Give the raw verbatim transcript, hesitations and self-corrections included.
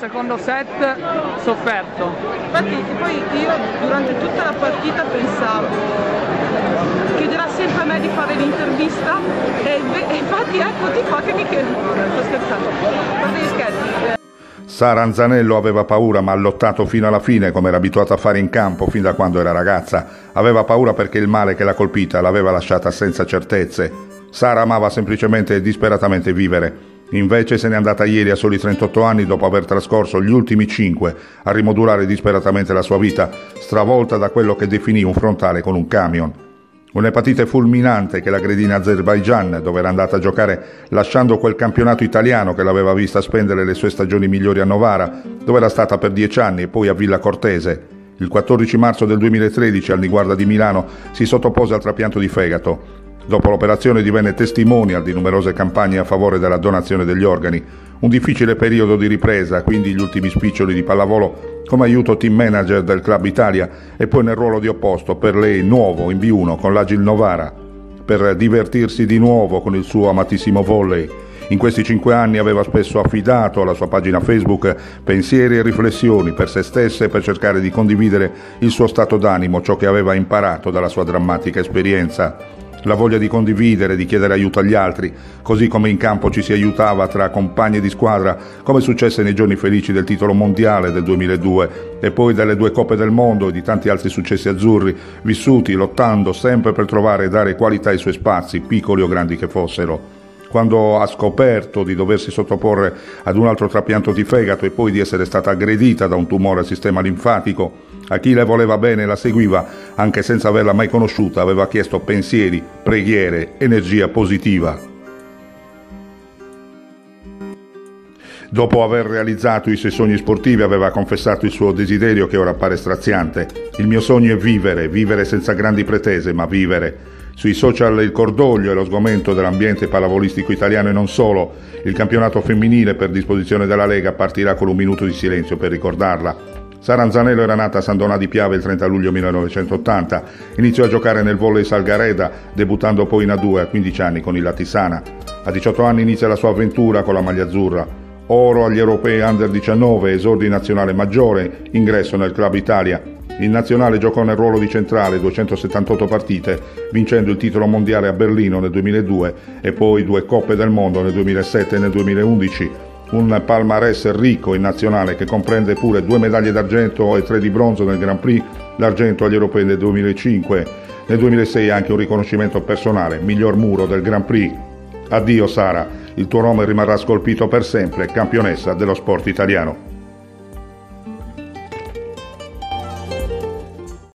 secondo set sofferto. Infatti poi io durante tutta la partita pensavo chiederà sempre a me di fare l'intervista e, e infatti eccoti qua che mi chiedo, sto scherzando, fate gli scherzi. Sara Anzanello aveva paura, ma ha lottato fino alla fine, come era abituata a fare in campo fin da quando era ragazza. Aveva paura perché il male che l'ha colpita l'aveva lasciata senza certezze. Sara amava semplicemente e disperatamente vivere. Invece se n'è andata ieri a soli trentotto anni dopo aver trascorso gli ultimi cinque a rimodulare disperatamente la sua vita, stravolta da quello che definì un frontale con un camion. Un'epatite fulminante che l'aggredì in Azerbaigian, dove era andata a giocare lasciando quel campionato italiano che l'aveva vista spendere le sue stagioni migliori a Novara, dove era stata per dieci anni, e poi a Villa Cortese. Il quattordici marzo del duemilatredici al Niguarda di Milano si sottopose al trapianto di fegato. Dopo l'operazione divenne testimonial di numerose campagne a favore della donazione degli organi. Un difficile periodo di ripresa, quindi gli ultimi spiccioli di pallavolo come aiuto team manager del Club Italia e poi nel ruolo di opposto per lei nuovo in B uno con l'Agil Novara, per divertirsi di nuovo con il suo amatissimo volley. In questi cinque anni aveva spesso affidato alla sua pagina Facebook pensieri e riflessioni per se stessa e per cercare di condividere il suo stato d'animo, ciò che aveva imparato dalla sua drammatica esperienza. La voglia di condividere, di chiedere aiuto agli altri, così come in campo ci si aiutava tra compagni di squadra, come successe nei giorni felici del titolo mondiale del duemiladue e poi delle due coppe del mondo e di tanti altri successi azzurri, vissuti lottando sempre per trovare e dare qualità ai suoi spazi, piccoli o grandi che fossero. Quando ha scoperto di doversi sottoporre ad un altro trapianto di fegato e poi di essere stata aggredita da un tumore al sistema linfatico, a chi le voleva bene e la seguiva, anche senza averla mai conosciuta, aveva chiesto pensieri, preghiere, energia positiva. Dopo aver realizzato i suoi sogni sportivi aveva confessato il suo desiderio che ora appare straziante. Il mio sogno è vivere, vivere senza grandi pretese, ma vivere. Sui social il cordoglio e lo sgomento dell'ambiente pallavolistico italiano e non solo. Il campionato femminile per disposizione della Lega partirà con un minuto di silenzio per ricordarla. Sara Anzanello era nata a San Donà di Piave il trenta luglio millenovecentottanta. Iniziò a giocare nel volley Salgareda, debuttando poi in A due a quindici anni con il Latisana. A diciotto anni inizia la sua avventura con la maglia azzurra. Oro agli europei under diciannove, esordi in nazionale maggiore, ingresso nel Club Italia. In nazionale giocò nel ruolo di centrale duecentosettantotto partite, vincendo il titolo mondiale a Berlino nel duemiladue e poi due coppe del mondo nel duemilasette e nel duemilaundici. Un palmarès ricco in nazionale che comprende pure due medaglie d'argento e tre di bronzo nel Grand Prix, l'argento agli europei nel duemilacinque, nel duemilasei anche un riconoscimento personale, miglior muro del Grand Prix. Addio Sara, il tuo nome rimarrà scolpito per sempre, campionessa dello sport italiano.